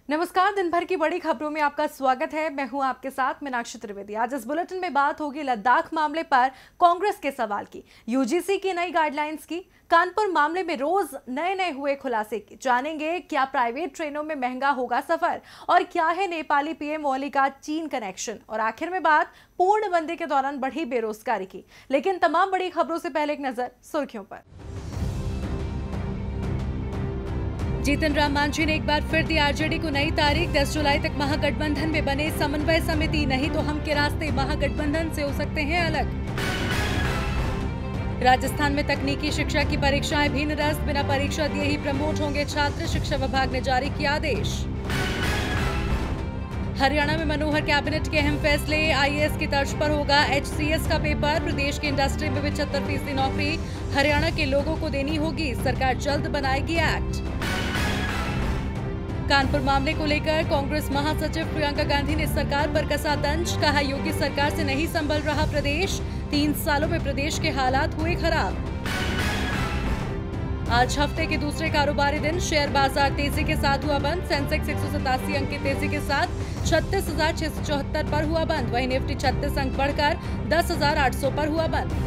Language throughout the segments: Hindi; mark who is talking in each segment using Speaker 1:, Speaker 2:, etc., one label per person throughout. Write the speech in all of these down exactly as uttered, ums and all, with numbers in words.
Speaker 1: नमस्कार, दिन भर की बड़ी खबरों में आपका स्वागत है। मैं हूं आपके साथ मीनाक्षी त्रिवेदी। आज इस बुलेटिन में बात होगी लद्दाख मामले पर कांग्रेस के सवाल की, यूजीसी की नई गाइडलाइंस की, कानपुर मामले में रोज नए नए हुए खुलासे की। जानेंगे क्या प्राइवेट ट्रेनों में महंगा होगा सफर और क्या है नेपाली पीएम ओली का चीन कनेक्शन। और आखिर में बात पूर्णबंदी के दौरान बढ़ी बेरोजगारी की। लेकिन तमाम बड़ी खबरों से पहले एक नजर सुर्खियों पर। जीतन राम मांझी ने एक बार फिर दी आरजेडी को नई तारीख। दस जुलाई तक महागठबंधन में बने समन्वय समिति, नहीं तो हम के रास्ते महागठबंधन से हो सकते हैं अलग। राजस्थान में तकनीकी शिक्षा की परीक्षाएं भी निरस्त, बिना परीक्षा दिए ही प्रमोट होंगे छात्र, शिक्षा विभाग ने जारी किया आदेश। हरियाणा में मनोहर कैबिनेट के अहम फैसले, आईएएस की तर्ज पर होगा एचसीएस का पेपर। प्रदेश की इंडस्ट्री में पचहत्तर फीसदी नौकरी हरियाणा के लोगों को देनी होगी, सरकार जल्द बनाएगी एक्ट। कानपुर मामले को लेकर कांग्रेस महासचिव प्रियंका गांधी ने सरकार पर कसा तंज, कहा योगी सरकार से नहीं संभल रहा प्रदेश, तीन सालों में प्रदेश के हालात हुए खराब। आज हफ्ते के दूसरे कारोबारी दिन शेयर बाजार तेजी के साथ हुआ बंद। सेंसेक्स एक सौ सतासी अंक की तेजी के साथ छत्तीस हजार छह सौ चौहत्तर पर हुआ बंद, वहीं निफ्टी छत्तीस अंक बढ़कर दस हजार आठ सौ पर हुआ बंद।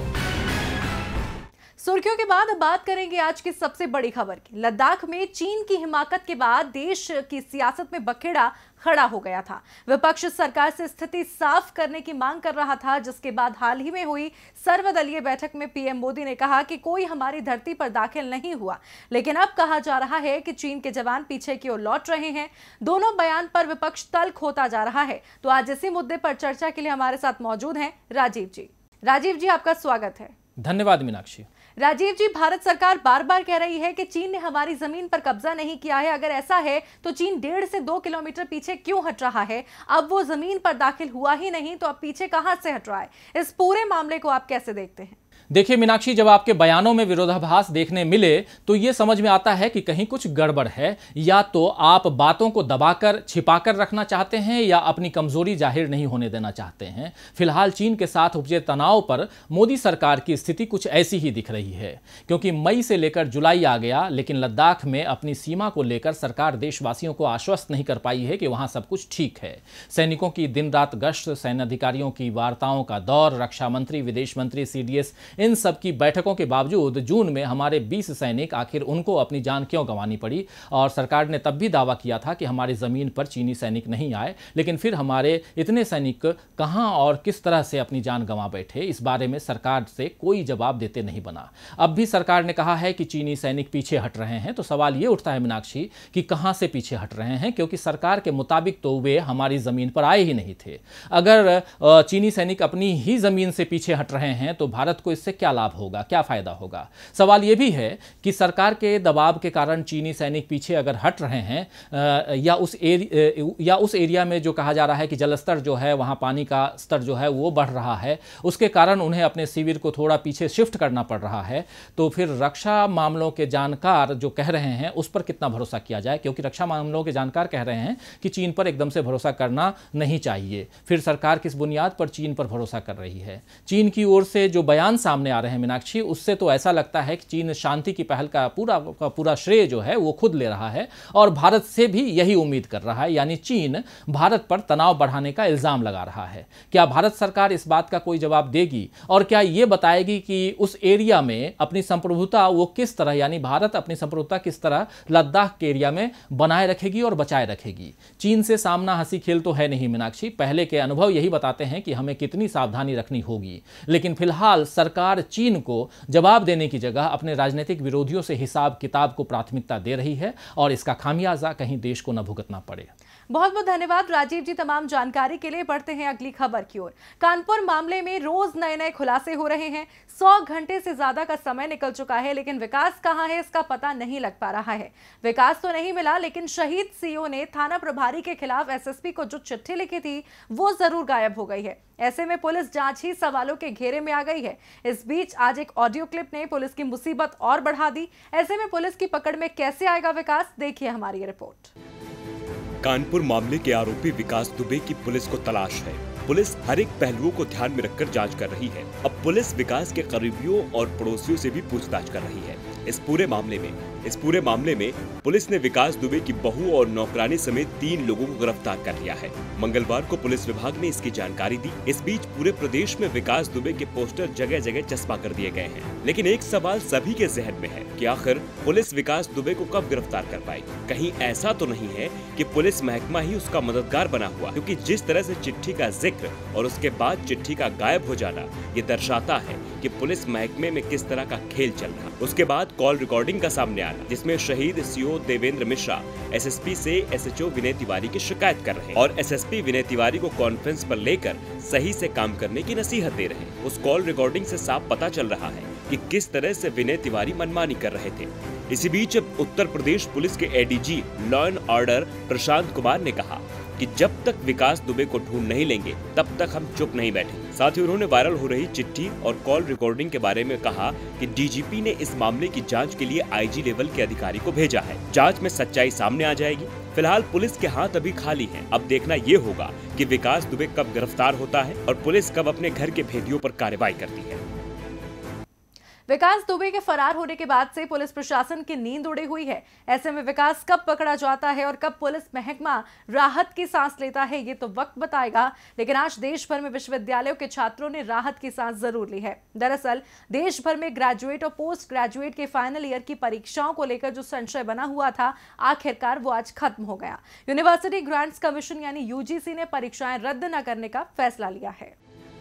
Speaker 1: सुर्खियों के बाद अब बात करेंगे आज की सबसे बड़ी खबर की। लद्दाख में चीन की हिमाकत के बाद देश की सियासत में बखेड़ा खड़ा हो गया था। विपक्ष सरकार से स्थिति साफ करने की मांग कर रहा था, जिसके बाद हाल ही में हुई सर्वदलीय बैठक में पीएम मोदी ने कहा कि कोई हमारी धरती पर दाखिल नहीं हुआ। लेकिन अब कहा जा रहा है कि चीन के जवान पीछे की ओर लौट रहे हैं। दोनों बयान पर विपक्ष तल्ख होता जा रहा है। तो आज इसी मुद्दे पर चर्चा के लिए हमारे साथ मौजूद हैं राजीव जी। राजीव जी, आपका स्वागत है।
Speaker 2: धन्यवाद मीनाक्षी।
Speaker 1: राजीव जी, भारत सरकार बार बार कह रही है कि चीन ने हमारी जमीन पर कब्जा नहीं किया है। अगर ऐसा है तो चीन डेढ़ से दो किलोमीटर पीछे क्यों हट रहा है? अब वो जमीन पर दाखिल हुआ ही नहीं तो अब पीछे कहां से हट रहा है? इस पूरे मामले को आप कैसे देखते हैं?
Speaker 2: देखिए मीनाक्षी, जब आपके बयानों में विरोधाभास देखने मिले तो यह समझ में आता है कि कहीं कुछ गड़बड़ है। या तो आप बातों को दबाकर छिपाकर रखना चाहते हैं या अपनी कमजोरी जाहिर नहीं होने देना चाहते हैं। फिलहाल चीन के साथ उपजे तनाव पर मोदी सरकार की स्थिति कुछ ऐसी ही दिख रही है, क्योंकि मई से लेकर जुलाई आ गया, लेकिन लद्दाख में अपनी सीमा को लेकर सरकार देशवासियों को आश्वस्त नहीं कर पाई है कि वहां सब कुछ ठीक है। सैनिकों की दिन रात गश्त, सैन्य अधिकारियों की वार्ताओं का दौर, रक्षा मंत्री, विदेश मंत्री, सीडीएस, इन सब की बैठकों के बावजूद जून में हमारे बीस सैनिक, आखिर उनको अपनी जान क्यों गंवानी पड़ी? और सरकार ने तब भी दावा किया था कि हमारी जमीन पर चीनी सैनिक नहीं आए, लेकिन फिर हमारे इतने सैनिक कहां और किस तरह से अपनी जान गंवा बैठे, इस बारे में सरकार से कोई जवाब देते नहीं बना। अब भी सरकार ने कहा है कि चीनी सैनिक पीछे हट रहे हैं, तो सवाल यह उठता है मीनाक्षी कि कहां से पीछे हट रहे हैं, क्योंकि सरकार के मुताबिक तो वे हमारी जमीन पर आए ही नहीं थे। अगर चीनी सैनिक अपनी ही जमीन से पीछे हट रहे हैं तो भारत को इससे क्या लाभ होगा, क्या फायदा होगा? सवाल यह भी है कि सरकार के दबाव के कारण चीनी सैनिक पीछे अगर हट रहे हैं या उस एरि, या उस एरिया में जो कहा जा रहा है कि जलस्तर जो है, वहां पानी का स्तर जो है वो बढ़ रहा है, उसके कारण उन्हें अपने शिविर को थोड़ा पीछे शिफ्ट करना पड़ रहा है, तो फिर रक्षा मामलों के जानकार जो कह रहे हैं उस पर कितना भरोसा किया जाए? क्योंकि रक्षा मामलों के जानकार कह रहे हैं कि चीन पर एकदम से भरोसा करना नहीं चाहिए। फिर सरकार किस बुनियाद पर चीन पर भरोसा कर रही है? चीन की ओर से जो बयान सामने आ रहे हैं मीनाक्षी, उससे तो ऐसा लगता है कि चीन शांति की पहल का पूरा का पूरा श्रेय जो है वो खुद ले रहा है और भारत से भी यही उम्मीद कर रहा है, यानी चीन भारत पर तनाव बढ़ाने का इल्जाम लगा रहा है। क्या भारत सरकार इस बात का कोई जवाब देगी और क्या ये बताएगी कि उस एरिया में अपनी संप्रभुता वो किस तरह, यानी भारत अपनी संप्रभुता किस तरह लद्दाख के एरिया में बनाए रखेगी और बचाए रखेगी? चीन से सामना हंसी खेल तो है नहीं मीनाक्षी, पहले के अनुभव यही बताते हैं कि हमें कितनी सावधानी रखनी होगी। लेकिन फिलहाल सरकार चीन को जवाब देने की जगह अपने राजनीतिक विरोधियों से हिसाब किताब को प्राथमिकता दे रही है और इसका खामियाजा कहीं देश को न भुगतना पड़े।
Speaker 1: बहुत बहुत धन्यवाद राजीव जी तमाम जानकारी के लिए। बढ़ते हैं अगली खबर की ओर। कानपुर मामले में रोज नए नए खुलासे हो रहे हैं। सौ घंटे से ज्यादा का समय निकल चुका है, लेकिन विकास कहां है इसका पता नहीं लग पा रहा है। विकास तो नहीं मिला, लेकिन शहीद सीओ ने थाना प्रभारी के खिलाफ एसएसपी को जो चिट्ठी लिखी थी वो जरूर गायब हो गई है। ऐसे में पुलिस जांच ही सवालों के घेरे में आ गई है। इस बीच आज एक ऑडियो क्लिप ने पुलिस की मुसीबत और बढ़ा दी। ऐसे में पुलिस की पकड़ में कैसे आएगा विकास, देखिए हमारी रिपोर्ट।
Speaker 3: कानपुर मामले के आरोपी विकास दुबे की पुलिस को तलाश है। पुलिस हर एक पहलुओं को ध्यान में रखकर जांच कर रही है। अब पुलिस विकास के करीबियों और पड़ोसियों से भी पूछताछ कर रही है। इस पूरे मामले में इस पूरे मामले में पुलिस ने विकास दुबे की बहू और नौकरानी समेत तीन लोगों को गिरफ्तार कर लिया है। मंगलवार को पुलिस विभाग ने इसकी जानकारी दी। इस बीच पूरे प्रदेश में विकास दुबे के पोस्टर जगह जगह चस्पा कर दिए गए हैं। लेकिन एक सवाल सभी के जहन में है कि आखिर पुलिस विकास दुबे को कब गिरफ्तार कर पाएगी। कहीं ऐसा तो नहीं है कि पुलिस महकमा ही उसका मददगार बना हुआ, क्योंकि जिस तरह से चिट्ठी का जिक्र और उसके बाद चिट्ठी का गायब हो जाना ये दर्शाता है कि पुलिस महकमे में किस तरह का खेल चल रहा। उसके बाद कॉल रिकॉर्डिंग का सामने आना, जिसमें शहीद सीओ देवेंद्र मिश्रा एसएसपी से एसएचओ विनय तिवारी की शिकायत कर रहे हैं और एसएसपी विनय तिवारी को कॉन्फ्रेंस पर लेकर सही से काम करने की नसीहत दे रहे हैं। उस कॉल रिकॉर्डिंग से साफ पता चल रहा है कि किस तरह से विनय तिवारी मनमानी कर रहे थे। इसी बीच उत्तर प्रदेश पुलिस के ADG law and order Prashant Kumar ने कहा कि जब तक विकास दुबे को ढूंढ नहीं लेंगे तब तक हम चुप नहीं बैठेंगे। साथ ही उन्होंने वायरल हो रही चिट्ठी और कॉल रिकॉर्डिंग के बारे में कहा कि डीजीपी ने इस मामले की जांच के लिए आईजी लेवल के अधिकारी को भेजा है। जांच में सच्चाई सामने आ जाएगी। फिलहाल पुलिस के हाथ अभी खाली हैं। अब देखना ये होगा कि विकास दुबे कब गिरफ्तार होता है और पुलिस कब अपने घर के भेदियों पर कार्रवाई करती है।
Speaker 1: विकास दुबे के फरार होने के बाद से पुलिस प्रशासन की नींद उड़ी हुई है। ऐसे में विकास कब पकड़ा जाता है और कब पुलिस महकमा राहत की सांस लेता है ये तो वक्त बताएगा। लेकिन आज देश भर में विश्वविद्यालयों के छात्रों ने राहत की सांस जरूर ली है। दरअसल देश भर में ग्रेजुएट और पोस्ट ग्रेजुएट के फाइनल ईयर की परीक्षाओं को लेकर जो संशय बना हुआ था, आखिरकार वो आज खत्म हो गया। यूनिवर्सिटी ग्रांट्स कमीशन यानी यूजीसी ने परीक्षाएं रद्द न करने का फैसला लिया है।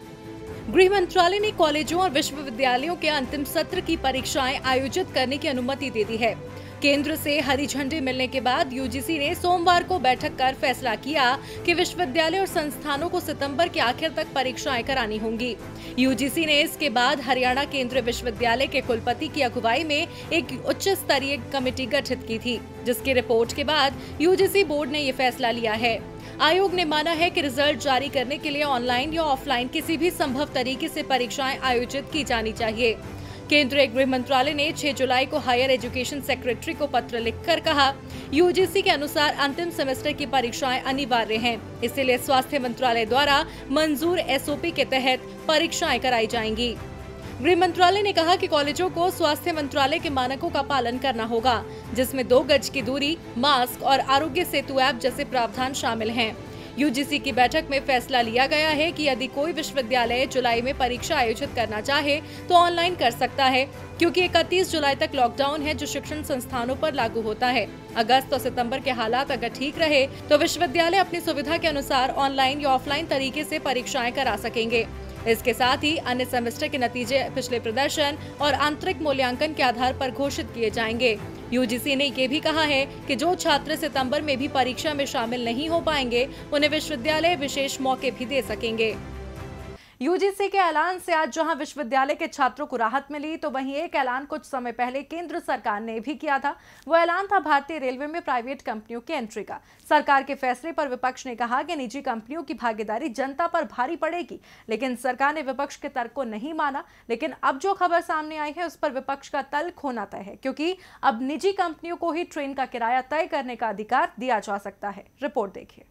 Speaker 1: गृह मंत्रालय ने कॉलेजों और विश्वविद्यालयों के अंतिम सत्र की परीक्षाएं आयोजित करने की अनुमति दे दी है। केंद्र से हरी झंडी मिलने के बाद यूजीसी ने सोमवार को बैठक कर फैसला किया कि विश्वविद्यालय और संस्थानों को सितंबर के आखिर तक परीक्षाएं करानी होंगी। यूजीसी ने इसके बाद हरियाणा केंद्रीय विश्वविद्यालय के कुलपति की अगुवाई में एक उच्च स्तरीय कमेटी गठित की थी, जिसकी रिपोर्ट के बाद यूजीसी बोर्ड ने ये फैसला लिया है। आयोग ने माना है कि रिजल्ट जारी करने के लिए ऑनलाइन या ऑफलाइन किसी भी संभव तरीके से परीक्षाएं आयोजित की जानी चाहिए। केंद्रीय गृह मंत्रालय ने छह जुलाई को हायर एजुकेशन सेक्रेटरी को पत्र लिखकर कहा, यूजीसी के अनुसार अंतिम सेमेस्टर की परीक्षाएं अनिवार्य हैं, इसलिए स्वास्थ्य मंत्रालय द्वारा मंजूर एसओपी के तहत परीक्षाएं कराई जाएंगी। गृह मंत्रालय ने कहा कि कॉलेजों को स्वास्थ्य मंत्रालय के मानकों का पालन करना होगा, जिसमें दो गज की दूरी, मास्क और आरोग्य सेतु ऐप जैसे प्रावधान शामिल हैं। यूजीसी की बैठक में फैसला लिया गया है कि यदि कोई विश्वविद्यालय जुलाई में परीक्षा आयोजित करना चाहे तो ऑनलाइन कर सकता है, क्योंकि इकतीस जुलाई तक लॉकडाउन है जो शिक्षण संस्थानों पर लागू होता है। अगस्त और सितंबर के हालात अगर ठीक रहे तो विश्वविद्यालय अपनी सुविधा के अनुसार ऑनलाइन या ऑफलाइन तरीके से परीक्षाएं करा सकेंगे। इसके साथ ही अन्य सेमेस्टर के नतीजे पिछले प्रदर्शन और आंतरिक मूल्यांकन के आधार पर घोषित किए जाएंगे। यूजीसी ने ये भी कहा है कि जो छात्र सितंबर में भी परीक्षा में शामिल नहीं हो पाएंगे, उन्हें विश्वविद्यालय विशेष मौके भी दे सकेंगे। यूजीसी के ऐलान से आज जहां विश्वविद्यालय के छात्रों को राहत मिली, तो वहीं एक ऐलान कुछ समय पहले केंद्र सरकार ने भी किया था। वो ऐलान था भारतीय रेलवे में प्राइवेट कंपनियों की एंट्री का। सरकार के फैसले पर विपक्ष ने कहा कि निजी कंपनियों की भागीदारी जनता पर भारी पड़ेगी, लेकिन सरकार ने विपक्ष के तर्क को नहीं माना। लेकिन अब जो खबर सामने आई है उस पर विपक्ष का तल्ख होना तय है, क्योंकि अब निजी कंपनियों को ही ट्रेन का किराया तय करने का अधिकार दिया जा सकता है। रिपोर्ट देखिए।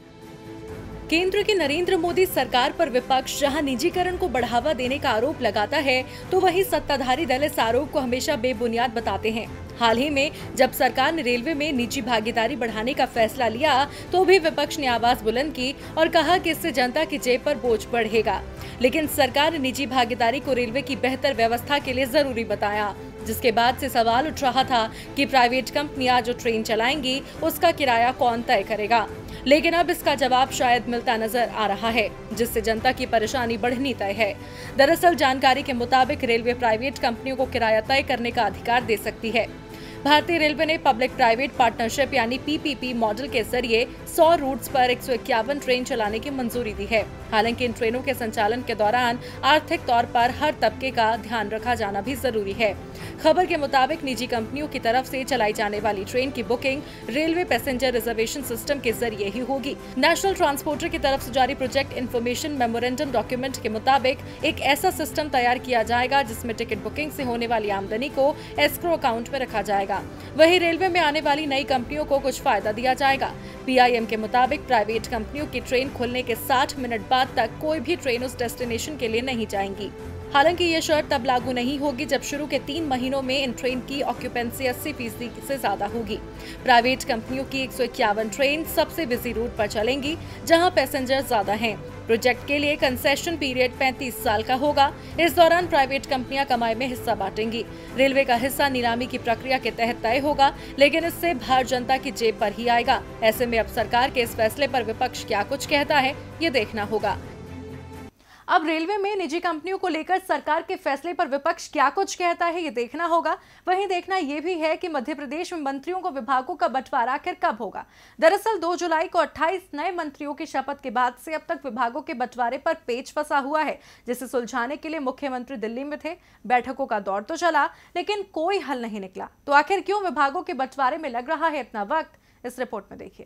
Speaker 1: केंद्र की नरेंद्र मोदी सरकार पर विपक्ष जहां निजीकरण को बढ़ावा देने का आरोप लगाता है, तो वहीं सत्ताधारी दल इस आरोप को हमेशा बेबुनियाद बताते हैं। हाल ही में जब सरकार ने रेलवे में निजी भागीदारी बढ़ाने का फैसला लिया, तो भी विपक्ष ने आवाज बुलंद की और कहा कि इससे जनता की जेब पर बोझ बढ़ेगा। लेकिन सरकार ने निजी भागीदारी को रेलवे की बेहतर व्यवस्था के लिए जरूरी बताया, जिसके बाद से सवाल उठ रहा था कि प्राइवेट कंपनियां जो ट्रेन चलाएंगी उसका किराया कौन तय करेगा। लेकिन अब इसका जवाब शायद मिलता नजर आ रहा है, जिससे जनता की परेशानी बढ़नी तय है। दरअसल जानकारी के मुताबिक रेलवे प्राइवेट कंपनियों को किराया तय करने का अधिकार दे सकती है। भारतीय रेलवे ने पब्लिक प्राइवेट पार्टनरशिप यानी पीपीपी मॉडल के जरिए सौ रूट्स पर एक सौ इक्यावन ट्रेन चलाने की मंजूरी दी है। हालांकि इन ट्रेनों के संचालन के दौरान आर्थिक तौर पर हर तबके का ध्यान रखा जाना भी जरूरी है। खबर के मुताबिक निजी कंपनियों की तरफ से चलाई जाने वाली ट्रेन की booking railway passenger reservation system के जरिए ही होगी। नेशनल ट्रांसपोर्टर की तरफ से जारी प्रोजेक्ट इन्फॉर्मेशन मेमोरेंडम डॉक्यूमेंट के मुताबिक एक ऐसा सिस्टम तैयार किया जाएगा जिसमें टिकट बुकिंग से होने वाली आमदनी को एस्क्रो अकाउंट में रखा जाएगा। वहीं रेलवे में आने वाली नई कंपनियों को कुछ फायदा दिया जाएगा। पीआईएम के मुताबिक प्राइवेट कंपनियों की ट्रेन खुलने के साठ मिनट बाद तक कोई भी ट्रेन उस डेस्टिनेशन के लिए नहीं जाएंगी। हालांकि ये शर्त तब लागू नहीं होगी जब शुरू के तीन महीनों में इन ट्रेन की ऑक्यूपेंसी अस्सी फीसदी से ज्यादा होगी। प्राइवेट कंपनियों की एक सौ इक्यावन ट्रेन सबसे बिजी रूट पर चलेंगी जहां पैसेंजर ज्यादा हैं। प्रोजेक्ट के लिए कंसेशन पीरियड पैंतीस साल का होगा। इस दौरान प्राइवेट कंपनियां कमाई में हिस्सा बांटेंगी। रेलवे का हिस्सा नीलामी की प्रक्रिया के तहत तय होगा, लेकिन इससे भार जनता की जेब पर ही आएगा। ऐसे में अब सरकार के इस फैसले पर विपक्ष क्या कुछ कहता है, ये देखना होगा। अब रेलवे में निजी कंपनियों को लेकर सरकार के फैसले पर विपक्ष क्या कुछ कहता है, ये देखना होगा। वहीं देखना यह भी है कि मध्य प्रदेश में मंत्रियों को विभागों का बंटवारा आखिर कब होगा। दरअसल दो जुलाई को अट्ठाईस नए मंत्रियों की शपथ के बाद से अब तक विभागों के बंटवारे पर पेच फंसा हुआ है, जिसे सुलझाने के लिए मुख्यमंत्री दिल्ली में थे। बैठकों का दौर तो चला, लेकिन कोई हल नहीं निकला। तो आखिर क्यों विभागों के बंटवारे में लग रहा है इतना वक्त, इस रिपोर्ट में देखिए।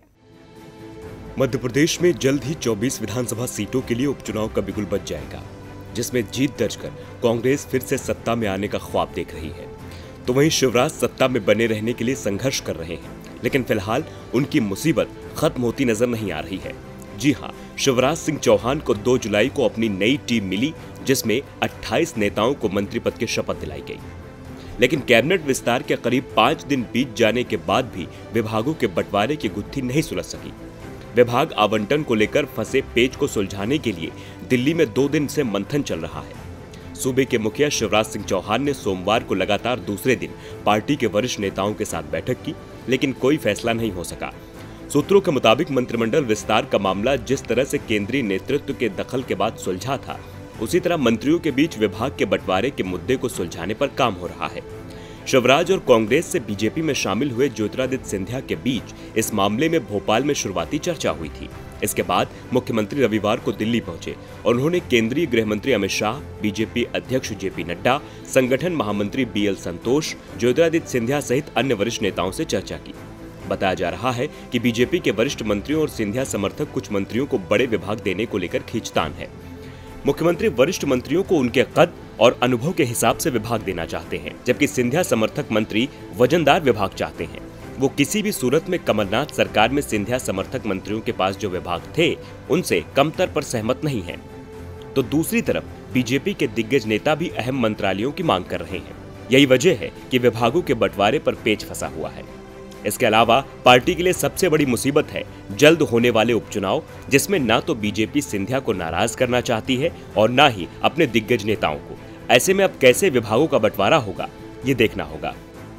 Speaker 3: मध्य प्रदेश में जल्द ही चौबीस विधानसभा सीटों के लिए उपचुनाव का बिगुल बज जाएगा, जिसमें जीत दर्ज कर कांग्रेस फिर से सत्ता में आने का ख्वाब देख रही है। तो वहीं शिवराज सत्ता में बने रहने के लिए संघर्ष कर रहे हैं, लेकिन फिलहाल उनकी मुसीबत खत्म होती नजर नहीं आ रही है। जी हाँ, शिवराज सिंह चौहान को दो जुलाई को अपनी नई टीम मिली, जिसमें अट्ठाईस नेताओं को मंत्री पद की शपथ दिलाई गई। लेकिन कैबिनेट विस्तार के करीब पांच दिन बीत जाने के बाद भी विभागों के बंटवारे की गुत्थी नहीं सुलझ सकी। विभाग आवंटन को लेकर फंसे पेच को सुलझाने के लिए दिल्ली में दो दिन से मंथन चल रहा है। सूबे के मुखिया शिवराज सिंह चौहान ने सोमवार को लगातार दूसरे दिन पार्टी के वरिष्ठ नेताओं के साथ बैठक की, लेकिन कोई फैसला नहीं हो सका। सूत्रों के मुताबिक मंत्रिमंडल विस्तार का मामला जिस तरह से केंद्रीय नेतृत्व के दखल के बाद सुलझा था, उसी तरह मंत्रियों के बीच विभाग के बंटवारे के मुद्दे को सुलझाने पर काम हो रहा है। शिवराज और कांग्रेस से बीजेपी में शामिल हुए ज्योतिरादित्य सिंधिया के बीच इस मामले में भोपाल में शुरुआती चर्चा हुई थी। इसके बाद मुख्यमंत्री रविवार को दिल्ली पहुंचे और उन्होंने केंद्रीय गृह मंत्री अमित शाह, बीजेपी अध्यक्ष जेपी नड्डा, संगठन महामंत्री बी एल संतोष, ज्योतिरादित्य सिंधिया सहित अन्य वरिष्ठ नेताओं से चर्चा की। बताया जा रहा है कि बीजेपी के वरिष्ठ मंत्रियों और सिंधिया समर्थक कुछ मंत्रियों को बड़े विभाग देने को लेकर खींचतान है। मुख्यमंत्री वरिष्ठ मंत्रियों को उनके कद और अनुभव के हिसाब से विभाग देना चाहते हैं, जबकि सिंधिया समर्थक मंत्री वजनदार विभाग चाहते हैं। वो किसी भी सूरत में कमलनाथ सरकार में सिंधिया समर्थक मंत्रियों के पास जो विभाग थे, उनसे कमतर पर सहमत नहीं है। तो दूसरी तरफ बीजेपी के दिग्गज नेता भी अहम मंत्रालयों की मांग कर रहे हैं। यही वजह है कि विभागों के बंटवारे पर पेच फंसा हुआ है। इसके अलावा पार्टी के लिए सबसे बड़ी मुसीबत है जल्द होने वाले उपचुनाव, जिसमें ना तो बीजेपी सिंधिया को नाराज करना चाहती है और ना ही अपने दिग्गज नेताओं को। ऐसे में अब कैसे विभागों का बंटवारा होगा, ये देखना होगा।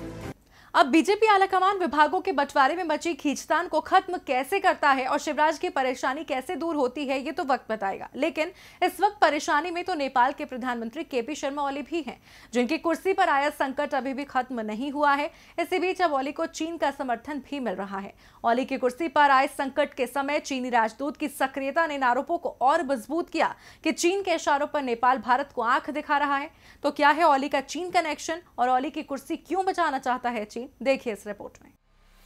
Speaker 1: अब बीजेपी आलाकमान विभागों के बंटवारे में मची खींचतान को खत्म कैसे करता है और शिवराज की परेशानी कैसे दूर होती है, ये तो वक्त बताएगा। लेकिन इस वक्त परेशानी में तो नेपाल के प्रधानमंत्री के पी शर्मा ओली भी हैं, जिनकी कुर्सी पर आया संकट अभी भी खत्म नहीं हुआ है। इसी बीच अब ओली को चीन का समर्थन भी मिल रहा है। ओली की कुर्सी पर आए संकट के समय चीनी राजदूत की सक्रियता ने इन आरोपों को और मजबूत किया कि चीन के इशारों पर नेपाल भारत को आंख दिखा रहा है। तो क्या है ओली का चीन कनेक्शन और ओली की कुर्सी क्यों बचाना चाहता है चीन, देखिए इस रिपोर्ट में।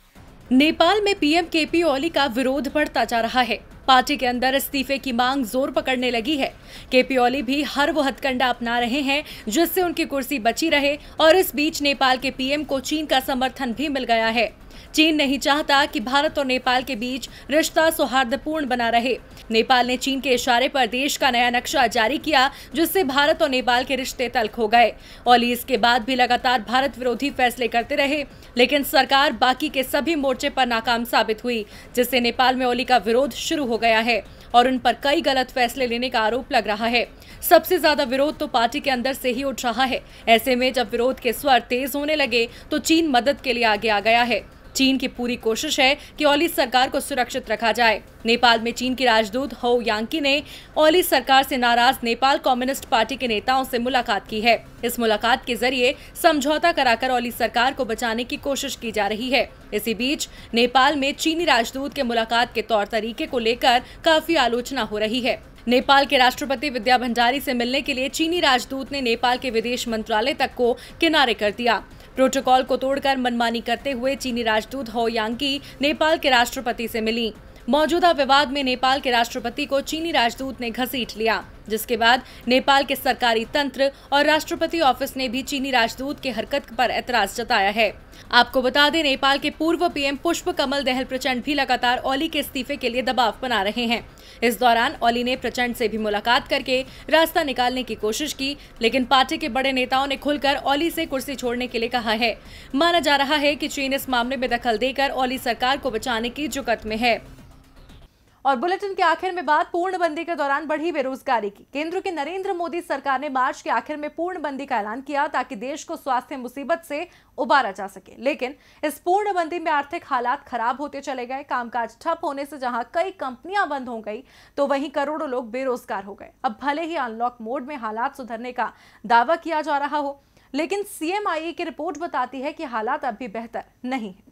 Speaker 1: नेपाल में पीएम के पी ओली का विरोध बढ़ता जा रहा है। पार्टी के अंदर इस्तीफे की मांग जोर पकड़ने लगी है। के पी ओली भी हर वो हथकंडा अपना रहे हैं जिससे उनकी कुर्सी बची रहे, और इस बीच नेपाल के पीएम को चीन का समर्थन भी मिल गया है। चीन नहीं चाहता कि भारत और नेपाल के बीच रिश्ता सौहार्दपूर्ण बना रहे। नेपाल ने चीन के इशारे पर देश का नया नक्शा जारी किया, जिससे भारत और नेपाल के रिश्ते तल्ख हो गए। ओली इसके बाद भी लगातार भारत विरोधी फैसले करते रहे, लेकिन सरकार बाकी के सभी मोर्चे पर नाकाम साबित हुई, जिससे नेपाल में ओली का विरोध शुरू हो गया है और उन पर कई गलत फैसले लेने का आरोप लग रहा है। सबसे ज्यादा विरोध तो पार्टी के अंदर से ही उठ रहा है। ऐसे में जब विरोध के स्वर तेज होने लगे तो चीन मदद के लिए आगे आ गया है। चीन की पूरी कोशिश है कि ओली सरकार को सुरक्षित रखा जाए। नेपाल में चीन की राजदूत हो यांकी ने ओली सरकार से नाराज नेपाल कम्युनिस्ट पार्टी के नेताओं से मुलाकात की है। इस मुलाकात के जरिए समझौता कराकर ओली सरकार को बचाने की कोशिश की जा रही है। इसी बीच नेपाल में चीनी राजदूत के मुलाकात के तौर तरीके को लेकर काफी आलोचना हो रही है। नेपाल के राष्ट्रपति विद्या भंडारी से मिलने के लिए चीनी राजदूत ने नेपाल के विदेश मंत्रालय तक को किनारे कर दिया। प्रोटोकॉल को तोड़कर मनमानी करते हुए चीनी राजदूत हो यांकी नेपाल के राष्ट्रपति से मिली। मौजूदा विवाद में नेपाल के राष्ट्रपति को चीनी राजदूत ने घसीट लिया, जिसके बाद नेपाल के सरकारी तंत्र और राष्ट्रपति ऑफिस ने भी चीनी राजदूत के हरकत पर ऐतराज जताया है। आपको बता दें, नेपाल के पूर्व पीएम पुष्प कमल दहल प्रचंड भी लगातार ओली के इस्तीफे के लिए दबाव बना रहे हैं। इस दौरान ओली ने प्रचंड से भी मुलाकात करके रास्ता निकालने की कोशिश की, लेकिन पार्टी के बड़े नेताओं ने खुलकर ओली से कुर्सी छोड़ने के लिए कहा है। माना जा रहा है कि चीन इस मामले में दखल देकर ओली सरकार को बचाने की जुगत में है। और बुलेटिन के आखिर में बात पूर्णबंदी के दौरान बढ़ी बेरोजगारी की। केंद्र की नरेंद्र मोदी सरकार ने मार्च के आखिर में पूर्णबंदी का ऐलान किया ताकि देश को स्वास्थ्य मुसीबत से उबारा जा सके, लेकिन इस पूर्णबंदी में आर्थिक हालात खराब होते चले गए। कामकाज ठप होने से जहां कई कंपनियां बंद हो गई, तो वहीं करोड़ों लोग बेरोजगार हो गए। अब भले ही अनलॉक मोड में हालात सुधरने का दावा किया जा रहा हो, लेकिन सीएमआईई की रिपोर्ट बताती है कि हालात अब भी बेहतर नहीं है।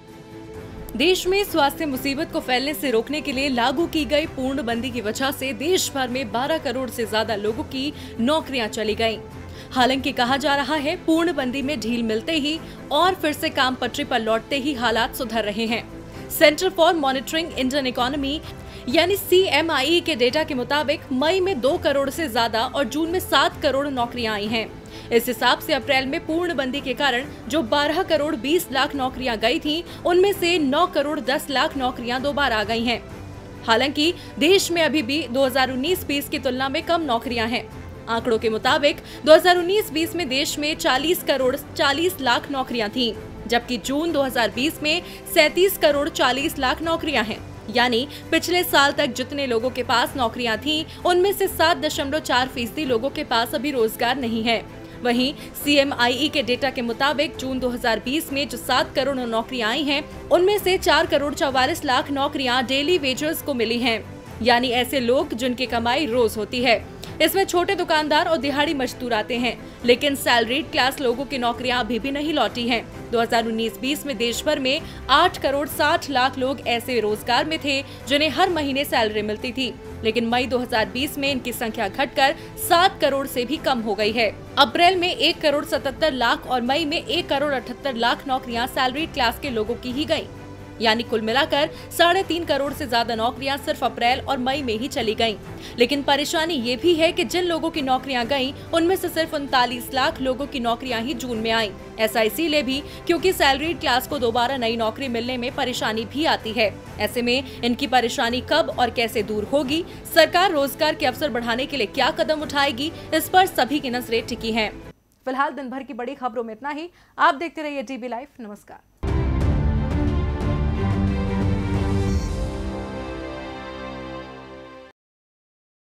Speaker 1: देश में स्वास्थ्य मुसीबत को फैलने से रोकने के लिए लागू की गई पूर्णबंदी की वजह से देश भर में बारह करोड़ से ज्यादा लोगों की नौकरियां चली गईं। हालांकि कहा जा रहा है, पूर्णबंदी में ढील मिलते ही और फिर से काम पटरी पर लौटते ही हालात सुधर रहे हैं। Centre for Monitoring Indian Economy यानी सीएमआईई के डेटा के मुताबिक मई में दो करोड़ से ज्यादा और जून में सात करोड़ नौकरियां आई हैं। इस हिसाब से अप्रैल में पूर्णबंदी के कारण जो बारह करोड़ बीस लाख नौकरियां गई थीं, उनमें से नौ करोड़ दस लाख नौकरियां दोबारा आ गई हैं। हालांकि देश में अभी भी दो हज़ार उन्नीस बीस की तुलना में कम नौकरियां हैं। आंकड़ों के मुताबिक दो हज़ार उन्नीस बीस में देश में चालीस करोड़ चालीस लाख नौकरियां थीं, जबकि जून दो हज़ार बीस में सैंतीस करोड़ चालीस लाख नौकरियां हैं। यानी पिछले साल तक जितने लोगों के पास नौकरियां थीं, उनमें से सात दशमलव चार फीसदी लोगों के पास अभी रोजगार नहीं है। वहीं सीएमआईई के डेटा के मुताबिक जून दो हज़ार बीस में जो सात करोड़ नौकरियां आई हैं, उनमें से चार करोड़ चौवालीस लाख नौकरियां डेली वेजर्स को मिली हैं, यानी ऐसे लोग जिनकी कमाई रोज होती है। इसमें छोटे दुकानदार और दिहाड़ी मजदूर आते हैं, लेकिन सैलरीड क्लास लोगों की नौकरियां अभी भी नहीं लौटी हैं। दो हज़ार उन्नीस बीस में देश भर में आठ करोड़ साठ लाख लोग ऐसे रोजगार में थे जिन्हें हर महीने सैलरी मिलती थी, लेकिन मई दो हज़ार बीस में इनकी संख्या घटकर सात करोड़ से भी कम हो गई है। अप्रैल में एक करोड़ सतहत्तर लाख और मई में एक करोड़ अठहत्तर लाख नौकरियां सैलरीड क्लास के लोगों की ही गयी, यानी कुल मिलाकर साढ़े तीन करोड़ से ज्यादा नौकरियां सिर्फ अप्रैल और मई में ही चली गईं। लेकिन परेशानी ये भी है कि जिन लोगों की नौकरियां गईं, उनमें से सिर्फ उनतालीस लाख लोगों की नौकरियां ही जून में आईं। ऐसा इसीलिए भी क्योंकि सैलरीड क्लास को दोबारा नई नौकरी मिलने में परेशानी भी आती है। ऐसे में इनकी परेशानी कब और कैसे दूर होगी, सरकार रोजगार के अवसर बढ़ाने के लिए क्या कदम उठाएगी, इस पर सभी की नजरें टिकी हैं। फिलहाल दिन भर की बड़ी खबरों में इतना ही। आप देखते रहिए टीवी लाइव। नमस्कार।